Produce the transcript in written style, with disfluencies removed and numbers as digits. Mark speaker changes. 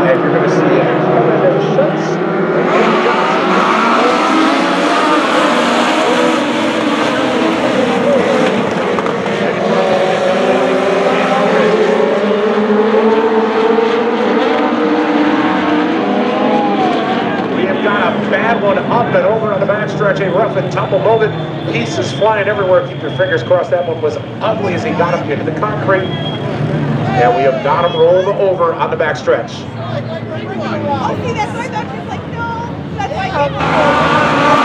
Speaker 1: and you're going to see Kevin Schutz and Eddie Johnson. We have got a bad one up and over on the backstretch, a rough and tumble moment. Pieces flying everywhere. Keep your fingers crossed. That one was ugly as he got up into the concrete. And we have got him rolled over on the backstretch.
Speaker 2: Oh, see, that's why I thought she was like, no, that's why I